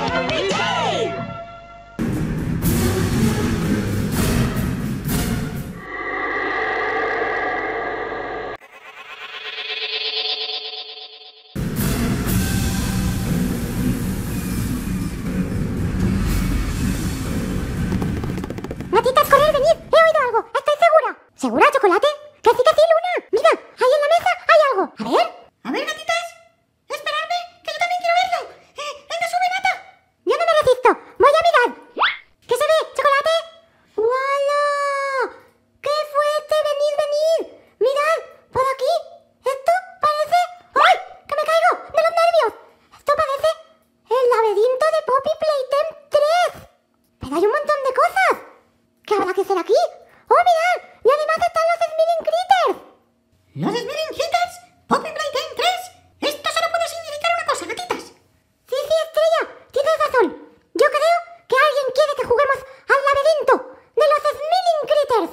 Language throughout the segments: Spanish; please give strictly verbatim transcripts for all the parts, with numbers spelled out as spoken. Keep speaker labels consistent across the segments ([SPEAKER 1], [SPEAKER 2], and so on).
[SPEAKER 1] Gatitas, correr, venid. He oído algo. Estoy segura. ¿Segura, Chocolate? Que sí, que sí, Luna. Mira, ahí en la mesa hay algo. A ver.
[SPEAKER 2] A ver, gatitas. Esperadme, que yo también quiero verlo. Eh, venga, sube, Nata.
[SPEAKER 1] Yo no me resisto. Voy a mirar. ¿Qué se ve, Chocolate? ¡Wala! ¡Qué fuerte! Venid, venid. Mirad, por aquí. Esto parece... ¡Ay! ¡Que me caigo de los nervios! Esto parece el laberinto de Poppy Playtime tres. Pero hay un montón de cosas. ¿Qué habrá que hacer aquí? ¡Oh, mirad! Y además están los Smiling Critters.
[SPEAKER 2] ¿Los Smiling Critters? ¿Poppy Playtime tres? Esto solo puede significar una cosa, gatitas.
[SPEAKER 1] Sí, sí, Estrella. Tienes razón. Yo creo que alguien quiere que juguemos al laberinto de los Smiling Critters.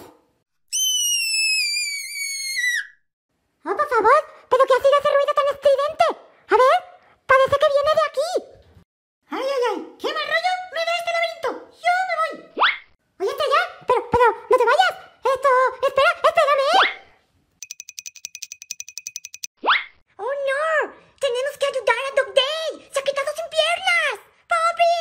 [SPEAKER 1] Oh, por favor. ¿Pero qué ha sido ese ruido tan estridente? A ver, parece que viene de aquí.
[SPEAKER 2] Ay, ay, ay. ¿Qué mal rollo me da este laberinto? Yo me voy.
[SPEAKER 1] Oye, Estrella, pero, pero, no te vayas. Esto, espera, espérame. Oh, no. Tenemos que ayudar a Dog Day. Se ha quedado sin piernas. ¡Poppy!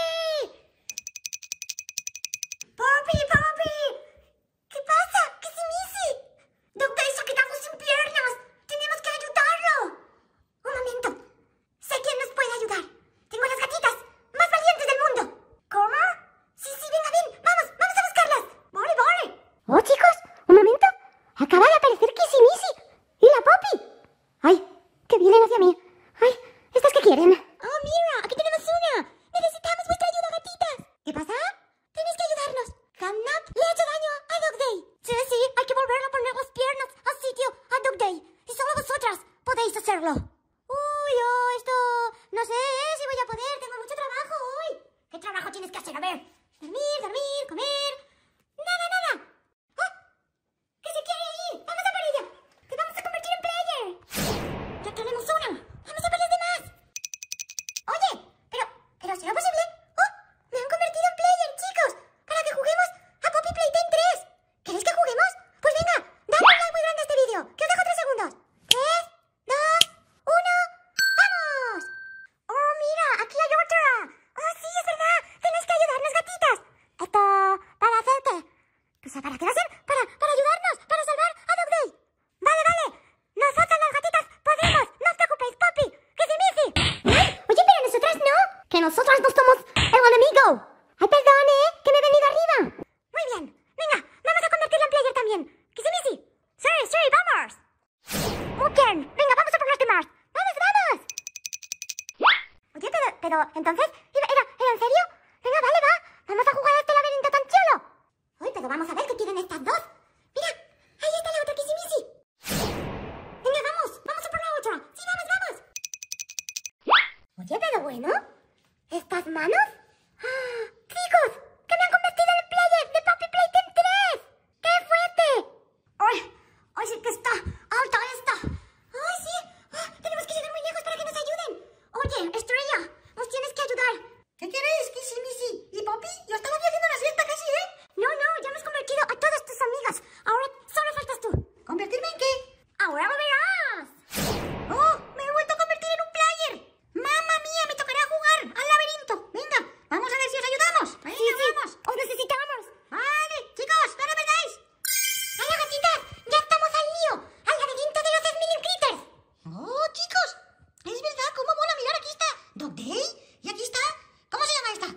[SPEAKER 1] ¡Poppy, Poppy! ¿Qué pasa? ¿Qué se dice? Dog Day se ha quedado sin piernas. Tenemos que ayudarlo. Un momento. Sé quién nos puede ayudar. Tengo las gatitas más valientes del mundo. ¿Cómo? Sí, sí, venga, ven. Vamos, vamos a buscarlas. Vale, vale. Oh, chicos, un momento. Acaba de aparecer Kissy Missy y la Poppy. Ay, que vienen hacia mí. Ay, ¿estas qué quieren? Oh, mira, aquí tenemos una. Necesitamos vuestra ayuda, gatitas. ¿Qué pasa? Tenéis que ayudarnos. Hamnap le ha hecho daño a Dog Day. Sí, sí, hay que volver a poner las piernas al sitio a Dog Day. Y solo vosotras podéis hacerlo. Uy, oh, esto... No sé si voy a poder. Tengo mucho trabajo hoy. ¿Qué trabajo tienes que hacer? A ver. Dormir, dormir, comer. Nada, nada. ¡Ah! ¿Qué se quiere ir? Vamos a por ella. Te vamos a convertir en player. Ya tenemos una. Vamos a por las demás. Oye, pero... ¿Pero será posible? ¡Oh! Me han convertido en player, chicos. Para que juguemos a Poppy Playtime tres. ¿Queréis que juguemos? Pues venga, dale un like muy grande a este vídeo. Que os dejo tres segundos. Tres, dos, uno. ¡Vamos! ¡Oh, mira! ¡Aquí hay otra! ¡Oh, sí, es verdad! ¡Tenéis que ayudarnos, gatitas! Esto... ¿para hacer qué? Pues, ¿para qué va a ser? Para, para ayudarnos, para salvar a Dog Day. Vale, vale. Nosotras las gatitas podemos. No os preocupéis, Poppy. ¡Que se Missy! ¡Ay! Oye, pero nosotras no. Que nosotras no somos el enemigo. Ay, perdone, ¿eh? Que me he venido arriba. Muy bien. Venga, vamos a convertirla en player también. ¡Que se Missy! Sí, sí, vamos. Muy bien. Venga, vamos a por los demás. ¡Vamos, vamos! Oye, pero, pero, entonces, ¿era, era, ¿era en serio? Venga, vale, va. Vamos a jugar a este laberinto tan chulo. Uy, pero vamos a ver qué quieren estas dos. Mira, ahí está la otra Kissy Missy. Venga, vamos, vamos a por la otra. Sí, vamos, vamos. Oye, pero bueno, ¿estas manos? ¡Ah! ¡Chicos! ¡Que me han convertido en player de Poppy Playtime tres! ¡Qué fuerte! ¡Ay! ¡Ay, sí que está alta esta! ¡Ay, sí! ¡Ah! Tenemos que llegar muy lejos para que nos ayuden. Oye, Estrella, nos tienes que ayudar.
[SPEAKER 2] ¿Qué queréis, Kissy Missy? ¿Y Poppy? Yo estaba aquí haciendo una siesta casi, ¿eh?
[SPEAKER 1] No, no, ya hemos convertido a todas tus amigas. Ahora solo faltas tú.
[SPEAKER 2] ¿Convertirme en qué?
[SPEAKER 1] ¡Ahora lo verás!
[SPEAKER 2] ¡Oh! ¡Me he vuelto a convertir en un player! ¡Mamma mía! ¡Me tocará jugar al laberinto! Venga, vamos a ver si os ayudamos. Venga,
[SPEAKER 1] Sí, sí,
[SPEAKER 2] vamos.
[SPEAKER 1] os necesitamos.
[SPEAKER 2] Vale, chicos, no lo perdáis.
[SPEAKER 1] ¡Hola, gatitas! ¡Ya estamos al lío! ¡Al laberinto de los Smiling Critters!
[SPEAKER 2] Oh, chicos, es verdad, cómo mola. Mirar, aquí está Dog Day y aquí está... ¿Cómo se llama esta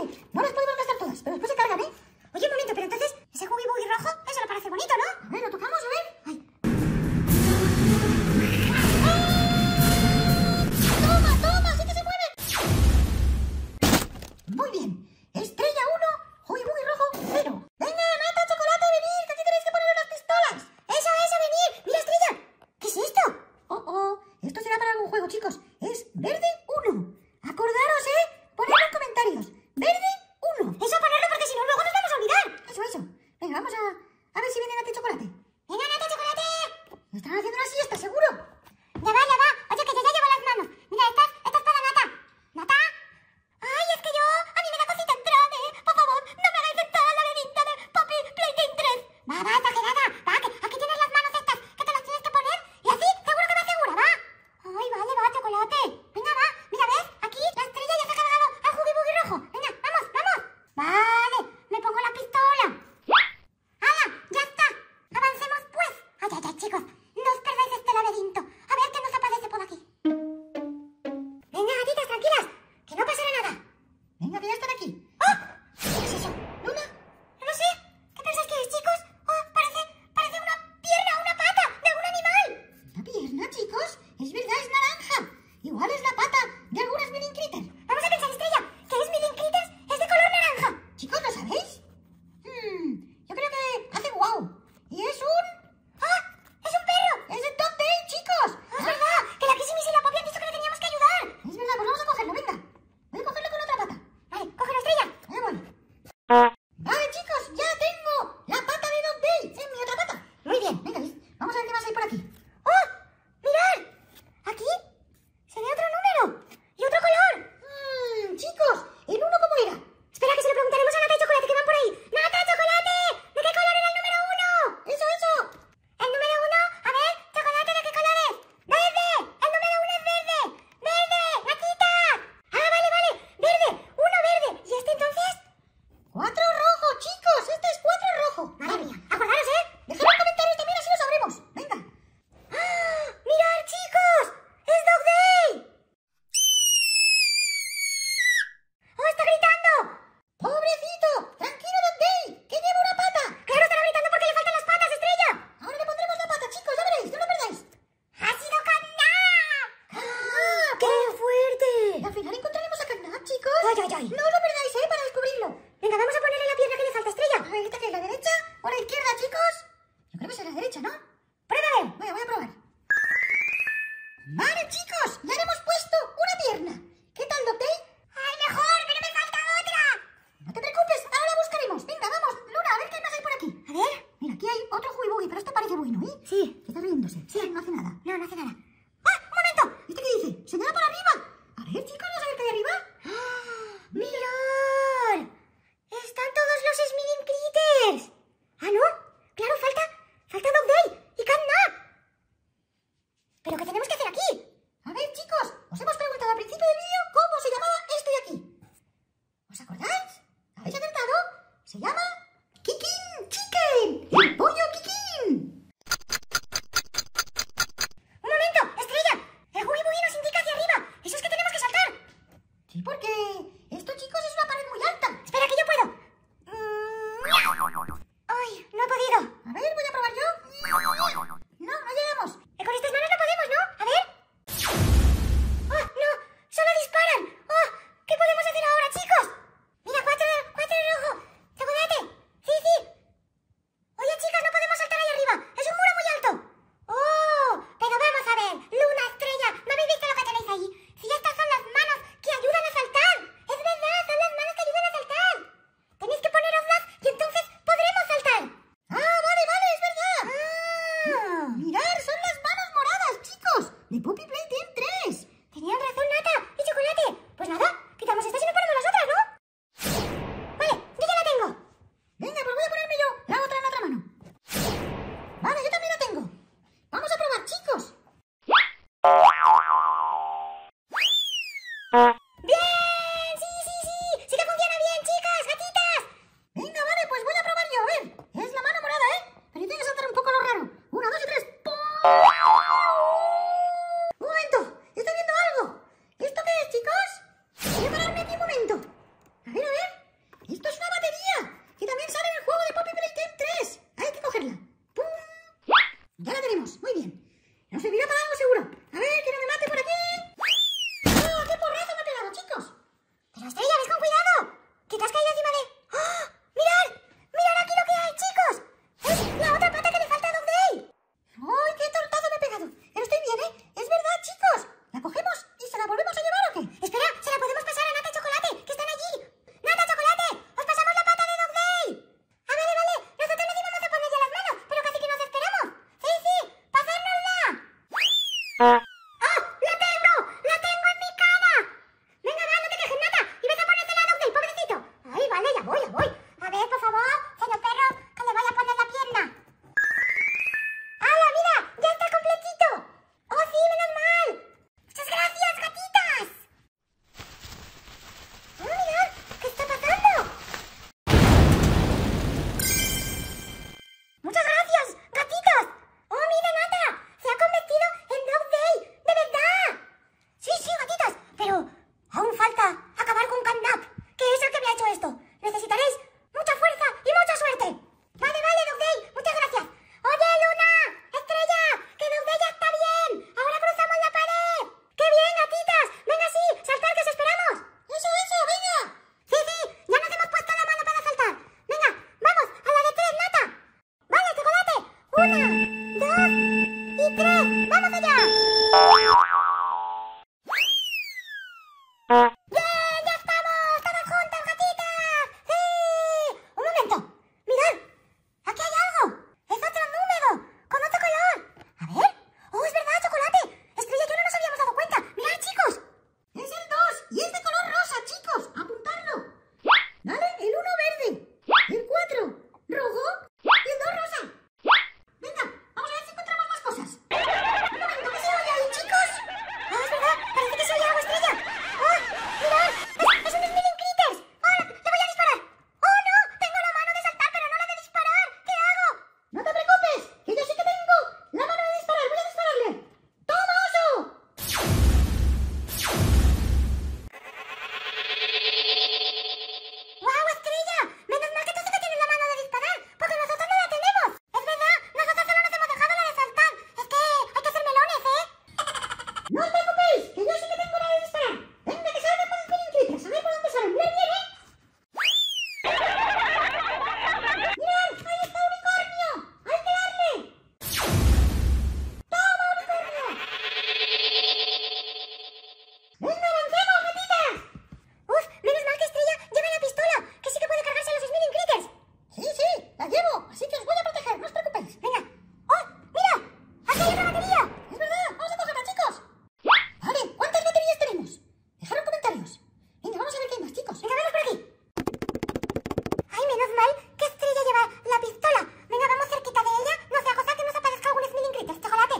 [SPEAKER 2] No las podemos gastar todas, pero después se cargan, ¿eh?
[SPEAKER 1] Oye, un momento, pero entonces, ese Huggy Buggy rojo, eso le parece bonito, ¿no?
[SPEAKER 2] A ver, lo tocamos, a ver.
[SPEAKER 1] Ay.
[SPEAKER 2] ¡Toma, toma! ¡Sí que se mueve! Muy bien. Estrella uno, Huggy Buggy rojo cero. Venga, Nata, Chocolate, venid, que aquí tenéis que poner las pistolas.
[SPEAKER 1] Eso, eso, venir. Mira, Estrella. ¿Qué es esto?
[SPEAKER 2] Oh, oh, esto será para algún juego, chicos. Es verde uno. Acordaros, ¿eh? Ponedlo en comentarios. Verde uno.
[SPEAKER 1] Eso ponerlo porque si no luego nos vamos a olvidar.
[SPEAKER 2] Eso, eso. Venga, vamos a, a ver si viene Nata y Chocolate.
[SPEAKER 1] Venga, Nata, Chocolate.
[SPEAKER 2] Están haciendo una siesta, seguro.
[SPEAKER 1] Ya va, ya va. Oye, que yo ya llevo las manos. Mira, esta, esta es para Nata. ¿Nata? Ay, es que yo... A mí me da cosita entrar, ¿eh? Por favor, no me hagáis entrar al laberinto de Poppy Playtime tres. Va, va, exagerada. Va, que aquí tienes las manos estas, que te las tienes que poner. Y así, seguro que me asegura, va. Ay, vale, va, Chocolate. Venga, va. Mira, ¿ves? Aquí la estrella ya se ha cargado al Huggy Buggy rojo. Venga, vamos, vamos. Vale, me pongo la pistola. ¡Hala! ¡Ya está! ¡Avancemos, pues! ¡Ay, ay, ay, chicos! ¡No os perdáis este laberinto! A ver qué nos aparece por aquí. Venga, gatitas, tranquilas, que no pasará nada.
[SPEAKER 2] Venga, que ya están aquí.
[SPEAKER 1] ¡Oh! ¿Qué es eso?
[SPEAKER 2] Luna,
[SPEAKER 1] No sé. ¿Qué pensáis que es, chicos? ¡Oh! Parece, parece una pierna, una pata de algún animal.
[SPEAKER 2] una pierna, chicos. Es verdad, es naranja. Igual es la pata de algunas mini critters.
[SPEAKER 1] Vamos a pensar, Estrella, que es Milling Critters, es de color naranja.
[SPEAKER 2] Chicos, ¿lo sabéis? Hmm, yo creo que hace guau. Y es un...
[SPEAKER 1] ¡Ah! ¡Es un perro!
[SPEAKER 2] ¡Es el Dog Day, chicos!
[SPEAKER 1] ¡Ah, es verdad! Que la Kissy y la Poppy han dicho que le teníamos que ayudar.
[SPEAKER 2] Es verdad, pues vamos a cogerlo, venga. Voy a cogerlo con otra pata.
[SPEAKER 1] Vale, coge la Estrella.
[SPEAKER 2] Ahí voy. Vale, chicos, ya tengo la pata de Dog Day en mi otra pata.
[SPEAKER 1] Muy bien.
[SPEAKER 2] Venga, ¿ves? Vamos a ver qué más hay por aquí.
[SPEAKER 1] ¡Oh! ¡Mirad! Aquí se ve otro número y otro color.
[SPEAKER 2] Hmm, chicos, ¿el uno cómo era?
[SPEAKER 1] Espera, que se lo preguntaremos a Nata y Chocolate, que van por ahí. ¡Nata, Chocolate! ¿De qué color era el número uno?
[SPEAKER 2] Eso, eso.
[SPEAKER 1] El número uno, a ver, Chocolate, ¿de qué color es? ¡Verde! El número uno es verde. ¡Verde! ¡Natita! Ah, vale, vale. Verde. Uno verde. ¿Y este entonces?
[SPEAKER 2] Cuatro rojo, chicos. Este es cuatro rojo.
[SPEAKER 1] Madre mía. Acordaros, ¿eh?
[SPEAKER 2] Dejadlo en comentarios también, así lo sabremos. Venga.
[SPEAKER 1] ¡Ah! ¡Mirad, chicos! ¡Es Dog Day! ¡Oh, está gritando!
[SPEAKER 2] Pobrecito. Tranquilo, Dog Day, que lleva una pata.
[SPEAKER 1] ¡Claro, estará gritando porque le faltan las patas, Estrella!
[SPEAKER 2] Ahora le pondremos la pata, chicos, ya veréis, no lo perdáis.
[SPEAKER 1] ¡Ha sido Catnap!
[SPEAKER 2] ¡Ah!
[SPEAKER 1] ¡Qué fuerte!
[SPEAKER 2] Y al final encontraremos a Catnap, chicos.
[SPEAKER 1] ¡Ay, ay, ay!
[SPEAKER 2] No os lo perdáis, ¿eh? Para descubrirlo.
[SPEAKER 1] Venga, vamos a ponerle la pierna que le falta, Estrella.
[SPEAKER 2] A ver, ¿esta que es la derecha o la izquierda, chicos? Yo creo que es la derecha, ¿no?
[SPEAKER 1] ¡Prueba a ver!
[SPEAKER 2] Voy a, voy a probar. Vale, chicos, ya le hemos puesto una pierna. ¿Qué tal, Dog Day?
[SPEAKER 1] ¡Ay, mejor! ¡Pero me falta otra!
[SPEAKER 2] No te preocupes, ahora la buscaremos. Venga, vamos, Luna, a ver qué más hay por aquí.
[SPEAKER 1] A ver.
[SPEAKER 2] Mira, aquí hay otro Huggy Buggy, pero este parece bueno, ¿eh?
[SPEAKER 1] Sí.
[SPEAKER 2] Está riéndose. Sí, no hace nada.
[SPEAKER 1] No, no hace nada. ¡Ah! ¡Un momento!
[SPEAKER 2] ¿Este qué dice? ¡Señala para arriba! A ver, chicos, vamos a ver qué hay arriba.
[SPEAKER 1] ¡Ah! ¡Mirad! ¡Están todos los Smilling Critters! ¡Ah, no! ¡Claro, falta! ¡Falta Dog Day! ¡Y Catnap! ¿Pero qué tenemos que hacer aquí?
[SPEAKER 2] A ver, chicos, os hemos preguntado al principio del vídeo cómo se llamaba esto de aquí. ¿Os acordáis? ¿Habéis acertado? Se llama Kikin Chicken. ¡El pollo Kikin!
[SPEAKER 1] ¡Un momento! ¡Estrella! El Huggy Buggy nos indica hacia arriba. ¡Eso es que tenemos que saltar!
[SPEAKER 2] Sí, porque esto, chicos, es una pared muy alta.
[SPEAKER 1] ¡Espera, que yo puedo! Mm, ¡ay! No he podido.
[SPEAKER 2] A ver, voy a probar yo. No, no llegamos.
[SPEAKER 1] Eh, Con estas manos no podemos, ¿no? A ver. ¡Oh, no! ¡Solo disparan! ¡Oh! ¿Qué podemos hacer ahora, chicos? Una, dos y tres. ¡Vamos allá! ¡Bien! ¡Ya estamos! ¡Todas juntas, gatitas! ¡Sí! Un momento. Mirad. Aquí hay algo. Es otro número. Con otro color. A ver. ¡Oh, es verdad, chocolate! Estrella y yo no nos habíamos dado cuenta. ¡Mirad, chicos!
[SPEAKER 2] Es el dos y es de color rosa, chicos. Apuntadlo. Vale, el uno verde. El cuatro rojo y el dos rosa. Venga, vamos a ver si encontramos más cosas. Un momento, ¿qué se oye ahí, chicos?
[SPEAKER 1] ¡Oh, es verdad! Parece que se oye algo, Estrella. ¡Oh, mirad! ¡Es, es un Smiling Critters! ¡Oh, le voy a disparar! ¡Oh, no! Tengo la mano de saltar, pero no la de disparar. ¿Qué hago?
[SPEAKER 2] No te preocupes, que yo sí que tengo la mano de disparar. Voy a dispararle. ¡Toma, oso!
[SPEAKER 1] ¡Guau, Estrella! Menos mal que tú sí que tienes la mano de disparar, porque nosotros no la tenemos. Es verdad, nosotros solo nos hemos dejado la de saltar. Es que hay que ser melones, ¿eh?
[SPEAKER 2] No os preocupéis, que yo sí que tengo la de disparar. Venga, que salgan con Smiling Critters. A ver por dónde salen. Mirad bien, ¿eh? ¡Mirad! ¡Ahí está unicornio! ¡Hay que darle! ¡Toma, unicornio! ¡Venga, avancemos, gatitas!
[SPEAKER 1] Uf, menos mal que Estrella lleva la pistola, que sí que puede cargarse a los Smiling Critters.
[SPEAKER 2] Sí, sí, la llevo, así que os voy a proteger, no os preocupéis.
[SPEAKER 1] Venga. ¡Oh, mira! ¡Aquí hay otra batería!
[SPEAKER 2] Es verdad, vamos a cogerla, chicos. Vale, ¿cuántas baterías tenemos? Dejadlo en comentarios. Venga, vamos a ver qué hay más, chicos.
[SPEAKER 1] Venga, vamos por aquí. Ay, menos mal que Estrella lleva la pistola. Venga, vamos cerquita de ella. No sea cosa que nos aparezca algún Smiling Critters, chocolate.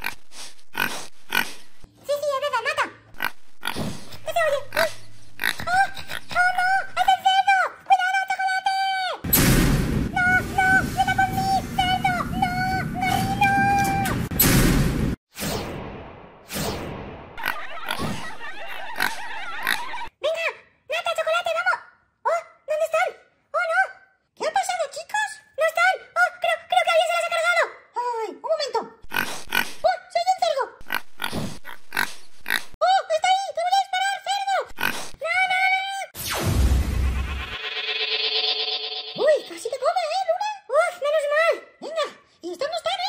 [SPEAKER 1] Sí, sí, es verdad, mata. ¿Qué se oye? ¡Uy! ¡Oh! ¡Oh, no! ¡Es el cerdo! ¡Cuidado, chocolate! ¡No, no! ¡Viene por mí! ¡Cerdo! ¡No! ¡Gorrino! ¡Venga! ¡Nata, chocolate, vamos! ¡Oh! ¿Dónde están? ¡Oh, no!
[SPEAKER 2] ¿Qué ha pasado, chicos?
[SPEAKER 1] ¡No están! ¡Oh! Creo, creo que alguien se las ha cargado.
[SPEAKER 2] Ay, un momento. ¡Oh, soy un cerdo! ¡Oh, está ahí! ¡Te voy a disparar, cerdo!
[SPEAKER 1] ¡No, no, no!
[SPEAKER 2] Uy, casi te come, ¿eh, Luna?
[SPEAKER 1] ¡Uf, menos mal!
[SPEAKER 2] Venga, y estos no están, ¿eh?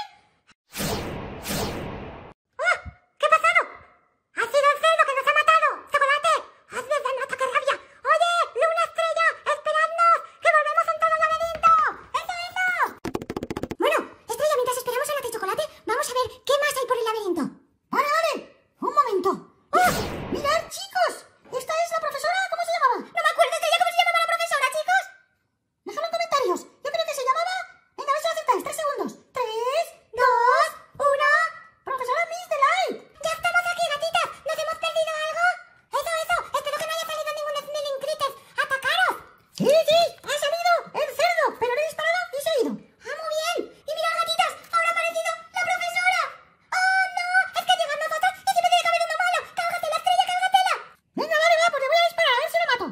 [SPEAKER 1] ¡Oh! ¿Qué ha pasado? ¡Ha sido el cerdo que nos ha matado! ¡Chocolate! ¡Has verdad, Nata, qué rabia! ¡Oye! ¡Luna, Estrella! ¡Esperadnos! ¡Que volvemos en todo el laberinto! ¡Eso, eso! Bueno, Estrella, mientras esperamos a Nata y Chocolate, vamos a ver qué más hay por el laberinto.
[SPEAKER 2] Vale, vale. Un momento. ¡Oh! ¡Mirad, chicos! Esta es la profesora, ¿cómo se llamaba?
[SPEAKER 1] No me acuerdo, Estrella, cómo se llamaba la profesora, chicos.
[SPEAKER 2] Dejadlo en comentarios. Yo creo que se llamaba... Venga, a ver si lo acertáis. Tres segundos. Tres,
[SPEAKER 1] Dos, uno.
[SPEAKER 2] profesora Miss Delight.
[SPEAKER 1] ¡Ya estamos aquí, gatitas! ¿Nos hemos perdido algo? Eso, eso. Espero que no haya salido ningún Smiling Critters. ¡Atacaros!
[SPEAKER 2] Sí, sí, ha salido el cerdo, pero le he disparado y se ha ido.
[SPEAKER 1] ¡Ah, muy bien! ¡Y mirad, gatitas! ¡Ahora ha aparecido la profesora! ¡Oh, no! ¡Es que llegan nosotros y se me tiene que haber uno malo! ¡Cálgatela, Estrella, cálgatela!
[SPEAKER 2] Venga, vale, va, pues le voy a disparar, a ver si lo mato.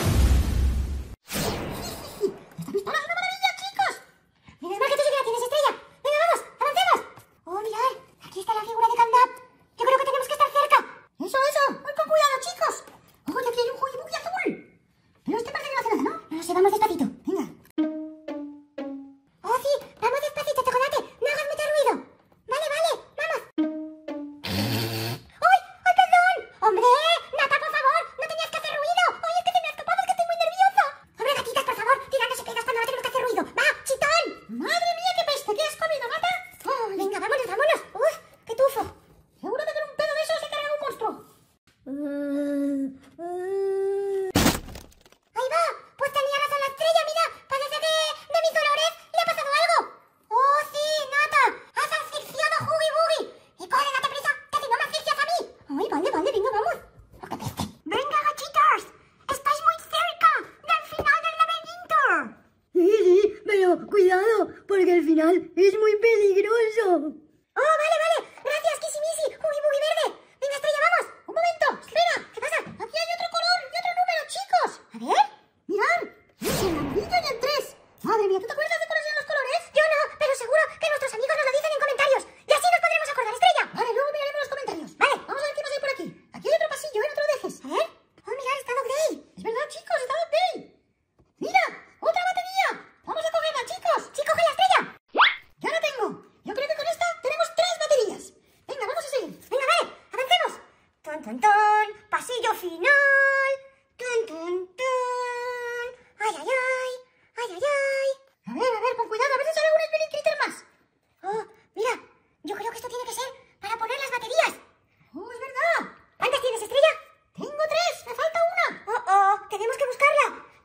[SPEAKER 2] Esta pistola es una maravilla, chicos.
[SPEAKER 1] Menos mal que tú sí que la tienes, Estrella. ¡Venga, vamos! ¡Avancemos! ¡Oh, mirad! Aquí está la figura de Candap. Yo creo que tenemos que estar cerca.
[SPEAKER 2] Eso, eso. Voy con cuidado, chicos. Oye, aquí hay un juego muy azul. Pero este parece que no hace nada, ¿no?
[SPEAKER 1] No lo sé, vamos despacito.
[SPEAKER 2] Venga.
[SPEAKER 1] ¡Oh, sí! ¡Vamos despacito, Chocolate! ¡No hagas mucho ruido! ¡Vale, vale! ¡Vamos! ¡Uy! ¡Ay, perdón! ¡Hombre! ¡Nata, por favor! ¡No tenías que hacer ruido! ¡Oye, es que se me ha escapado! ¡Es que estoy muy nerviosa! ¡Hombre, gatitas, por favor! ¡Tirándose pedos cuando no tenemos que hacer ruido! ¡Va, chitón!
[SPEAKER 2] Madre mía, qué peste. ¿Qué has comido, gata?
[SPEAKER 1] Oh, venga, vámonos, vámonos. ¡Uf! ¡Qué tufo!
[SPEAKER 2] Seguro que con un pedo de eso se carga un monstruo.
[SPEAKER 1] ¡Ahí va! Pues tenía razón la Estrella, mira. Parece que de mis dolores le ha pasado algo. ¡Oh, sí, Nata! ¡Has asfixiado a Huggy Buggy! ¡Y corre, date prisa, que si no me asfixias a mí! ¡Ay, vale, vale, venga, vamos! ¡Oh, qué peste! ¡Venga, gatitas! ¡Estáis muy cerca del final del laberinto!
[SPEAKER 2] Sí, sí, pero cuidado, porque el final es muy peligroso.
[SPEAKER 1] ¡Oh, vale, vale! ¡Gracias, Kissy Missy! ¡Huggy Buggy verde! ¡Venga, Estrella, vamos!
[SPEAKER 2] Un momento, espera.
[SPEAKER 1] ¿Qué pasa?
[SPEAKER 2] Aquí hay otro color y otro número, chicos.
[SPEAKER 1] A ver...
[SPEAKER 2] Mirad, es el amarillo y el tres. Madre mía, ¿tú te acuerdas de cuáles eran los colores?
[SPEAKER 1] Yo no, pero seguro que nuestros amigos nos lo dicen en comentarios. Y así nos podremos acordar, Estrella.
[SPEAKER 2] Vale, luego miraremos los comentarios.
[SPEAKER 1] Vale.
[SPEAKER 2] Vamos a ver qué más hay por aquí. Aquí hay otro pasillo, ¿eh? No te lo dejes.
[SPEAKER 1] A ver... ¡Oh, mirad, está Dog Day!
[SPEAKER 2] Es verdad, chicos, está Dog Day. Mira, otra batería. Vamos a cogerla, chicos.
[SPEAKER 1] ¡Sí, coge la Estrella!
[SPEAKER 2] Ya la tengo.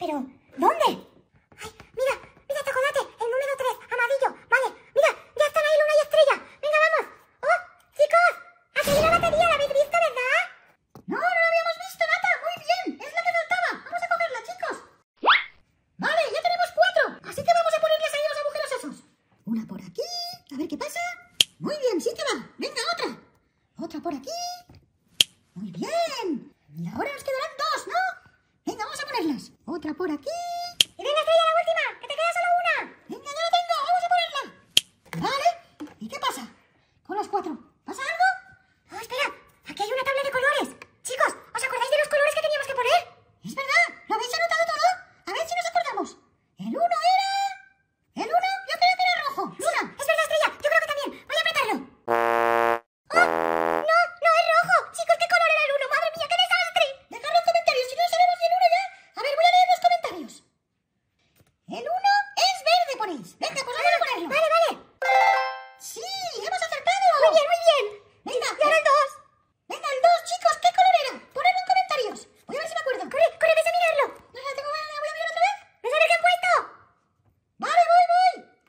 [SPEAKER 1] ¿Pero dónde? Ay, mira, mira, chocolate, el número tres, amarillo. Vale, mira, ya están ahí Luna y Estrella. Venga, vamos. ¡Oh, chicos! Aquí hay una batería, ¿la habéis visto, verdad?
[SPEAKER 2] No, no la habíamos visto, Nata. Muy bien, es la que faltaba. Vamos a cogerla, chicos. Vale, ya tenemos cuatro. Así que vamos a ponerles ahí los agujeros esos. Una por aquí. A ver qué pasa. Muy bien, sí que va. Venga, otra. Otra por aquí. Muy bien. Y ahora nos quedarán dos, ¿no? Venga, vamos a ponerlas. Otra por aquí.
[SPEAKER 1] Y venga, Estrella, la última, que te queda solo una.
[SPEAKER 2] Venga, ya la tengo. Vamos a ponerla. Vale. ¿Y qué pasa? Con las cuatro. ¿Pasa algo?
[SPEAKER 1] Oh, espera, aquí hay una tabla de colores. Chicos, ¿os acordáis de los colores que teníamos que poner?
[SPEAKER 2] Es verdad. ¿Lo habéis anotado todo? A ver si nos acordamos. El uno era... El uno yo creo que era rojo. Luna.
[SPEAKER 1] Es verdad, Estrella, yo creo que también. Voy a apretarlo. ¡Oh! No, no es rojo. Chicos, ¿qué color era el uno? Madre mía, qué desastre.
[SPEAKER 2] Dejadlo en comentarios si no sabemos si el uno ya. A ver, voy a leer los comentarios. El uno es verde, ponéis. Venga, pues vamos a ponerlo.
[SPEAKER 1] Vale, vale.
[SPEAKER 2] Sí, hemos acertado.
[SPEAKER 1] Muy bien, muy bien.
[SPEAKER 2] Venga,
[SPEAKER 1] Y ahora el dos.
[SPEAKER 2] venga, el dos, chicos, ¿qué color era? Ponedlo en comentarios. Voy a ver si me acuerdo.
[SPEAKER 1] Corre, corre, ves a mirarlo.
[SPEAKER 2] No, la tengo, la voy a mirar otra vez.
[SPEAKER 1] ¿No sabes qué he puesto?
[SPEAKER 2] Vale, voy, voy.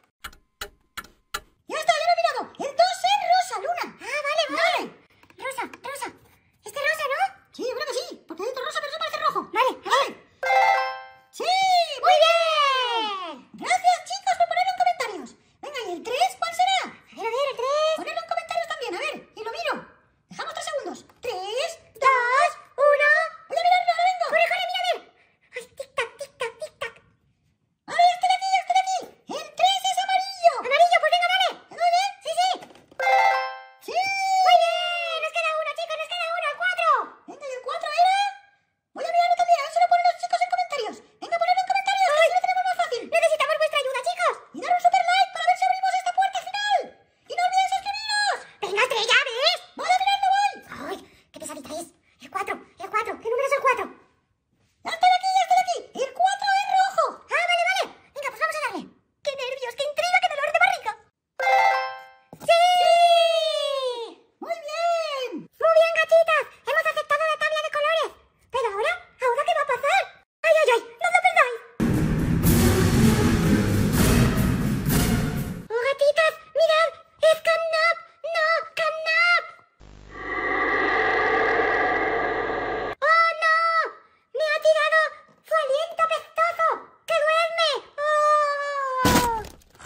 [SPEAKER 2] Ya está, ya lo he mirado. El dos es rosa, Luna.
[SPEAKER 1] Ah, vale, vale. Rosa, rosa. Este rosa, ¿no?
[SPEAKER 2] Sí, yo creo que sí, porque ha dicho rosa, pero eso parece rojo.
[SPEAKER 1] Vale,
[SPEAKER 2] A ver. Sí,
[SPEAKER 1] muy bien.
[SPEAKER 2] gracias, chicos, por ponerlo en comentarios. Venga, ¿y el tres cuál será?
[SPEAKER 1] A ver, a ver, el tres.
[SPEAKER 2] Ponedlo en comentarios también, a ver, y lo miro. Dejamos tres segundos. Tres,
[SPEAKER 1] Dos, uno.
[SPEAKER 2] voy a mirarlo, ahora vengo.
[SPEAKER 1] Corre, corre, mira, a ver. Ay, tic-tac, tic-tac, tic-tac.
[SPEAKER 2] Vale, este de aquí, este de aquí. El tres es amarillo.
[SPEAKER 1] Amarillo, pues venga, dale.
[SPEAKER 2] ¿Me doy bien?
[SPEAKER 1] Sí, sí.
[SPEAKER 2] Sí.
[SPEAKER 1] Muy bien. Nos queda uno, chicos, nos queda uno, el cuatro.
[SPEAKER 2] Venga, ¿y el cuatro era? Voy a mirarlo también, a ver si lo ponen los chicos en comentarios. Venga, ponedlo en comentarios, que así lo tenemos más fácil.
[SPEAKER 1] Necesitamos vuestra ayuda, chicos.
[SPEAKER 2] Y dar un super like para ver si abrimos esta puerta final. Y no olvidéis suscribiros.
[SPEAKER 1] Venga, Estrella, ¿ves?
[SPEAKER 2] Voy a mirarlo, voy.
[SPEAKER 1] Ay, qué pesadita es. El cuatro, el cuatro. ¿Qué número es el cuatro?
[SPEAKER 2] Ya está de aquí, ya está de aquí. El cuatro es rojo.
[SPEAKER 1] Ah, vale, vale. Venga, pues vamos a darle. ¡Qué nervios, qué intriga, qué dolor de barriga! ¡Sí!
[SPEAKER 2] Muy bien.
[SPEAKER 1] Muy bien, gatitas. Hemos aceptado la tabla de colores. Pero ahora, ¿ahora qué va a pasar? ¡Ay, ay, ay! ¡No os lo perdáis! ¡Oh, gatitas! ¡Mirad! ¡Es Catnap! ¡No! ¡Catnap! ¡Oh, no! ¡Me ha tirado su aliento pestoso! ¡Que duerme! ¡Oh!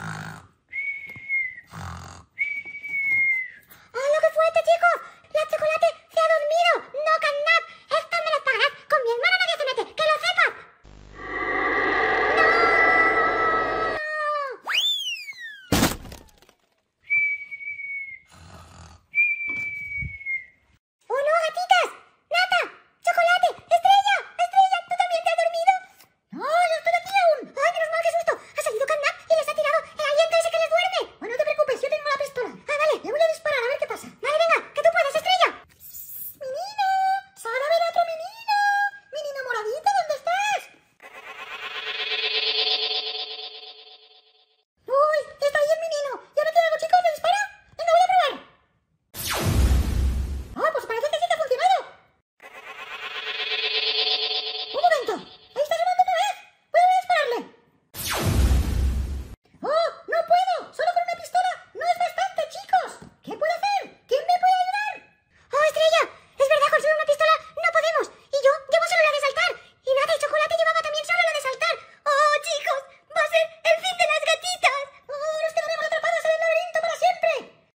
[SPEAKER 1] ¡Oh, lo que fuerte, chicos! ¡La chocolate se ha dormido! ¡No, Catnap! ¡Esto me lo pagarás! ¡Con mi hermana nadie se mete! ¡Que lo sepas! ¡Oh, no, gatitas! ¡Nata! ¡Chocolate! ¡Estrella! ¡Estrella! ¿Tú también te has dormido?
[SPEAKER 2] No, yo estoy aquí aún.
[SPEAKER 1] ¡Ay, menos mal, qué susto! Ha salido Catnap y les ha tirado el aliento ese que les duerme.
[SPEAKER 2] Bueno, no te preocupes, yo tengo la pistola.
[SPEAKER 1] Ah, vale.
[SPEAKER 2] Le voy a disparar, a ver qué pasa.
[SPEAKER 1] Vale, venga, que tú puedes, Estrella.
[SPEAKER 2] Menino, sal a ver a otro menino. Menino moradito, ¿dónde estás? Uy, está ahí el menino. ¿Y ahora qué hago, chicos? ¿Le disparo? Venga, voy a probar. Ah, pues parece que sí que ha funcionado. Un momento. Ahí está sonando otra vez. Voy a dispararle. ¡Oh! ¡No puedo! ¡Solo con una pistola! ¡No es bastante, chicos! ¿Qué puedo hacer? ¿Quién me puede ayudar?
[SPEAKER 1] ¡Oh, Estrella! Es verdad, con solo una pistola no podemos. Y yo llevo solo la de saltar. Y Nata y Chocolate llevaba también solo la de saltar. ¡Oh, chicos! ¡Va a ser el fin de las gatitas!
[SPEAKER 2] ¡Oh, nos quedaremos atrapadas en el laberinto para siempre!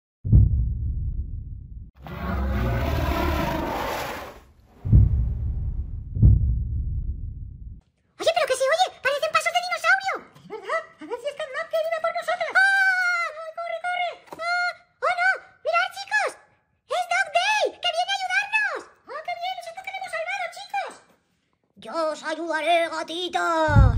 [SPEAKER 1] Oye, ¿pero qué se oye? Parecen pasos de dinosaurio.
[SPEAKER 2] ¿Es verdad? A ver si es Catnap que viene por nosotras.
[SPEAKER 1] ¡Ah!
[SPEAKER 2] ¡Ay, corre, corre!
[SPEAKER 1] ¡Ah! ¡Oh, no! ¡Mirad, chicos! ¡Es Dog Day! ¡Que viene a ayudarnos!
[SPEAKER 2] ¡Ah, qué bien! ¡Es esto que le hemos salvado, chicos!
[SPEAKER 1] ¡Yo os ayudaré, gatitos!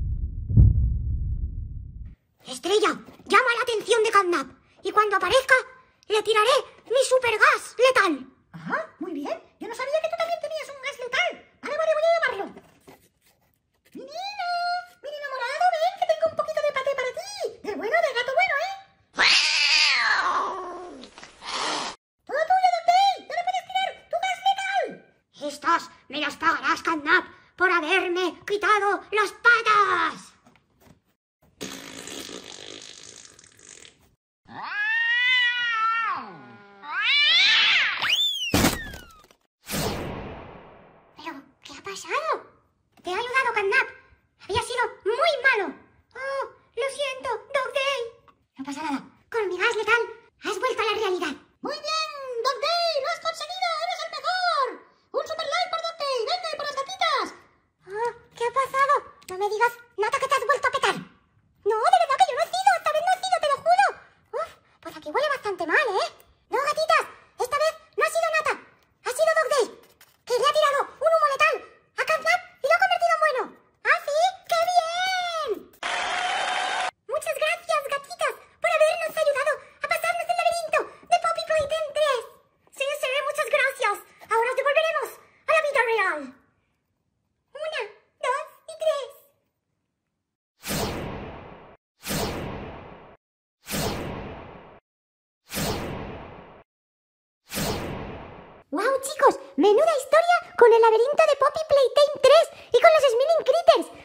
[SPEAKER 1] Estrella, llama la atención de Catnap. Y cuando aparezca, le tiraré mi supergas letal.
[SPEAKER 2] Ajá, muy bien. Yo no sabía que tú también tenías un gas letal. Vale, vale, voy a llamarlo. Menino, menino morado, ven que tengo un poquito de paté para ti. Del bueno, del gato bueno, ¿eh? Todo tuyo, Doctor. Ya no puedes tirar tu gas letal.
[SPEAKER 1] Estas me las pagarás, Catnap, por haberme quitado ayudado las patas! ¿Pero qué ha pasado? Te ha ayudado Catnap. Había sido muy malo. Oh, lo siento, Dog Day. No pasa nada. Con mi gas letal has vuelto a la realidad.
[SPEAKER 2] Muy bien, Dog Day, lo has conseguido, eres el mejor. Un super like por Dog Day, venga, y por las gatitas.
[SPEAKER 1] Oh, ¿qué ha pasado? No me digas, Nata, que te has vuelto a petar. No, de verdad que yo no he sido, esta vez no he sido, te lo juro. Uf, pues aquí huele bastante mal, ¿eh? No, gatitas, esta vez no ha sido Nata, ha sido Dog Day, que le ha tirado un humo letal a Catnap y lo ha convertido en bueno. ¿Ah, sí? ¡Qué bien! Muchas gracias, gatitas, por habernos ayudado a pasarnos el laberinto de Poppy Playtime tres. Sí, sí, muchas gracias. Ahora os devolveremos a la vida real. Una, dos y tres. ¡Wow, chicos! ¡Menuda historia con el laberinto de Poppy Playtime tres y con los Smiling Critters!